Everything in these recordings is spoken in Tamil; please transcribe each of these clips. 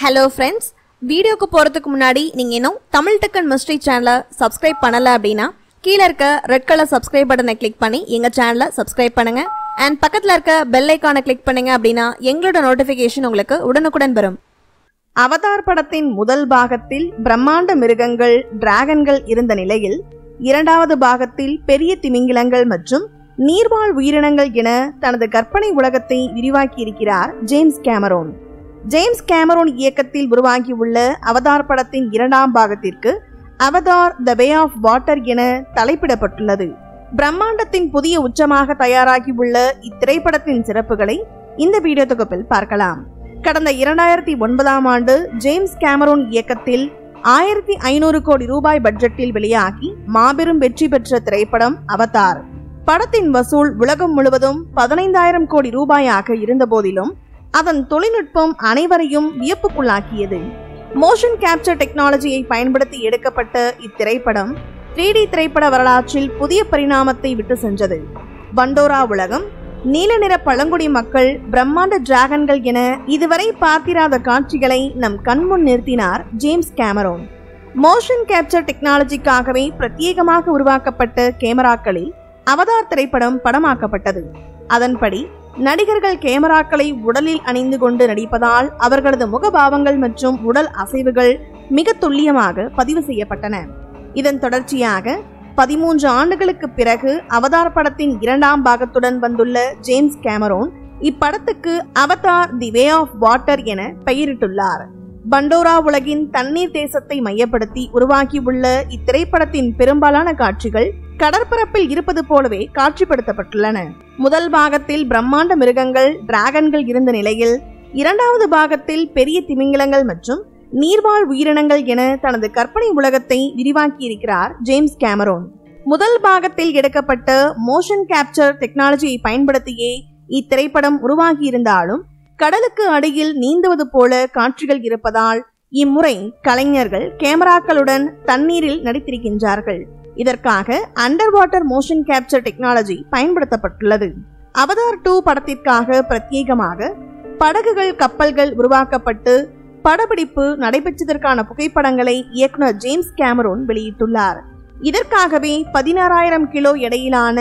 Hello friends, வீடியோக்கு போறதுக்கு முன்னாடி நீங்க இன்னும் தமிழ் டெக் அண்ட் மிஸ்ட்ரி சேனலை சப்ஸ்கிரைப் பண்ணல அப்படினா கீழ இருக்க ரெட் கலர் சப்ஸ்கிரைப் பட்டனை கிளிக் பண்ணி எங்க சேனலை சப்ஸ்கிரைப் பண்ணுங்க and பக்கத்துல இருக்க பெல் ஐகானை கிளிக் பண்ணுங்க அப்படினா எங்களோட நோட்டிஃபிகேஷன் உங்களுக்கு உடனுக்குடன் வரும். அவதார் படத்தின் முதல் பாகத்தில் பிரம்மாண்ட மிருகங்கள் டிராகன்கள் இருந்த நிலையில் இரண்டாவது பாகத்தில் பெரிய திமிங்கிலங்கள் மற்றும் நீர்வாழ் உயிரினங்கள் என தனது கற்பனை உலகத்தை விரிவாக்கி இருக்கிறார் ஜேம்ஸ் கேமரோன். ஜேம்ஸ் கேமரோன் இயக்கத்தில் உருவாகியுள்ள அவதார் படத்தின் இரண்டாம் பாகத்திற்கு Avatar the way of water என தலைப்பிடப்பட்டுள்ளது. பிரம்மாண்டத்தின் புதிய உச்சமாக தயாராகியுள்ள இத்திரைப்படத்தின் சிறப்புகளை இந்த வீடியோ தொகுப்பில் பார்க்கலாம். கடந்த 2009ஆம் ஆண்டு ஜேம்ஸ் கேமரோன் இயக்கத்தில் 1500 கோடி ரூபாய் பட்ஜெட்டில் வெளியாகி மாபெரும் வெற்றி பெற்ற திரைப்படம் அவதார். படத்தின் வசூல் உலகம் முழுவதும் 15,000 கோடி ரூபாயாக இருந்த போதிலும் அதன் தொழில்நுட்பம் அனைவரையும் வியப்புக்குள்ளாக்கியது. மோஷன் கேப்சர் டெக்னாலஜியை பயன்படுத்தி எடுக்கப்பட்ட இத்திரைப்படம் 3D திரைப்பட வரலாற்றில் புதிய பரிணாமத்தை விட்டு சென்றது. பண்டோரா உலகம், நீல நிற பழங்குடி மக்கள், பிரம்மாண்ட டிராகன்கள் என இதுவரை பார்த்திராத காட்சிகளை நம் கண்முன் நிறுத்தினார் ஜேம்ஸ் கேமரோன். மோஷன் கேப்சர் டெக்னாலஜிக்காகவே பிரத்யேகமாக உருவாக்கப்பட்ட கேமராக்களில் அவதார் திரைப்படம் படமாக்கப்பட்டது. அதன்படி நடிகர்கள் கேமராக்களை உடலில் அணிந்து கொண்டு நடிப்பதால் அவர்களது முகபாவங்கள் மற்றும் உடல் அசைவுகள் மிக துல்லியமாக பதிவு செய்யப்பட்டன. இதன் தொடர்ச்சியாக 13 ஆண்டுகளுக்கு பிறகு அவதார் படத்தின் இரண்டாம் பாகத்துடன் வந்துள்ள ஜேம்ஸ் கேமரோன் இப்படத்துக்கு Avatar the way of water என பெயரிட்டுள்ளார். பண்டோரா உலகின் தண்ணீர் தேசத்தை மையப்படுத்தி உருவாக்கியுள்ள இத்திரைப்படத்தின் பெரும்பாலான காட்சிகள் கடற்பரப்பில் இருப்பது போலவே காட்சிப்படுத்தப்பட்டுள்ளன. முதல் பாகத்தில் பிரம்மாண்ட மிருகங்கள் டிராகன்கள் இருந்த நிலையில் இரண்டாவது பாகத்தில் பெரிய திமிங்கிலங்கள் மற்றும் நீர்வாழ் உயிரினங்கள் என தனது கற்பனை உலகத்தை விரிவாக்கியிருக்கிறார் ஜேம்ஸ் கேமரோன். முதல் பாகத்தில் எடுக்கப்பட்ட மோஷன் கேப்சர் டெக்னாலஜியை பயன்படுத்தியே இத்திரைப்படம் உருவாகியிருந்தாலும் கடலுக்கு அடியில் நீந்துவது போல காட்சிகள் இருப்பதால் இம்முறை கலைஞர்கள் கேமராக்களுடன் தண்ணீரில் நடித்திருக்கின்றார்கள். இதற்காக under water motion capture technology பயன்படுத்தப்பட்டுள்ளது. அவதார் 2 படத்திற்காக பிரத்யேகமாக படகுகள் கப்பல்கள் உருவாக்கப்பட்டு படப்பிடிப்பு நடைபெற்றதற்கான புகைப்படங்களை இயக்குனர் ஜேம்ஸ் கேமரோன் வெளியிட்டுள்ளார். இதற்காகவே 16,000 கிலோ எடையிலான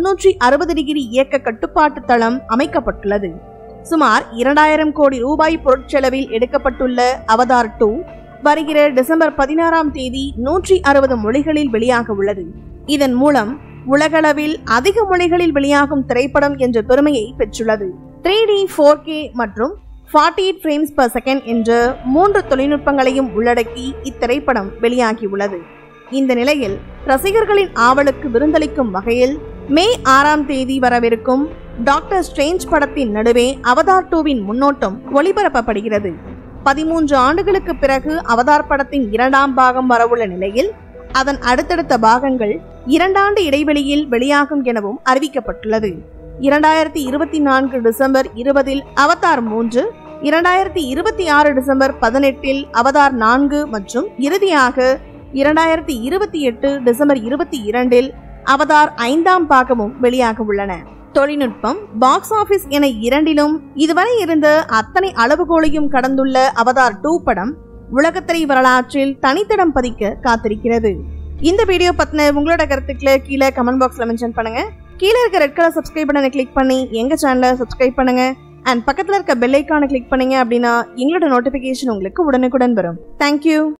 360 டிகிரி இயக்க கட்டுப்பாட்டு தளம் அமைக்கப்பட்டுள்ளது. சுமார் 2,000 கோடி ரூபாய் பொருட்செலவில் எடுக்கப்பட்டுள்ள அவதார் 2 வருகிற டிசம்பர் 16ஆம் தேதி 160 மொழிகளில் வெளியாக உள்ளது. இதன் மூலம் உலகளவில் அதிக மொழிகளில் வெளியாகும் திரைப்படம் என்ற பெருமையை பெற்றுள்ளது. 3D 4K மற்றும் 48 frames per second என்ற 3 தொழில்நுட்பங்களையும் உள்ளடக்கி இத்திரைப்படம் வெளியாகியுள்ளது. இந்த நிலையில் ரசிகர்களின் ஆவலுக்கு விருந்தளிக்கும் வகையில் மே 6ஆம் தேதி வரவிருக்கும் டாக்டர் ஸ்ட்ரேஞ்ச் படத்தின் நடுவே அவதார் 2வின் முன்னோட்டம் ஒளிபரப்பப்படுகிறது. 13 ஆண்டுகளுக்கு பிறகு அவதார் படத்தின் இரண்டாம் பாகம் வரவுள்ள நிலையில் அதன் அடுத்தடுத்த பாகங்கள் 2 ஆண்டு இடைவெளியில் வெளியாகும் எனவும் அறிவிக்கப்பட்டுள்ளது. 2024 டிசம்பர் 20 அவதார் 3, 2026 டிசம்பர் 18 அவதார் 4 மற்றும் இறுதியாக 2028 டிசம்பர் 22 அவதார் 5ஆம் பாகமும் வெளியாக உள்ளன. தொழில்நுட்பம், பாக்ஸ் ஆபீஸ் என இரண்டிலும் இதுவரை இருந்த அத்தனை அளவுகோலையும் கடந்துள்ள அவதார் 2 படம் உலகத்திரை வரலாற்றில் தனித்தடம் பதிக்க காத்திருக்கிறது. இந்த வீடியோ பத்தின உங்களோட கருத்துக்களை கீழே கமெண்ட் பாக்ஸ்ல மென்ஷன் பண்ணுங்க. கீழே இருக்க ரெட் கலர் சப்ஸ்கிரைப் பட்டனை கிளிக் பண்ணி எங்க சேனலை சப்ஸ்கிரைப் பண்ணுங்க அண்ட் பக்கத்துல இருக்க பெல் ஐகானை கிளிக் பண்ணீங்க அப்படின்னா எங்களோட நோட்டிபிகேஷன் உங்களுக்கு உடனுக்குடன் வரும். தேங்க்யூ.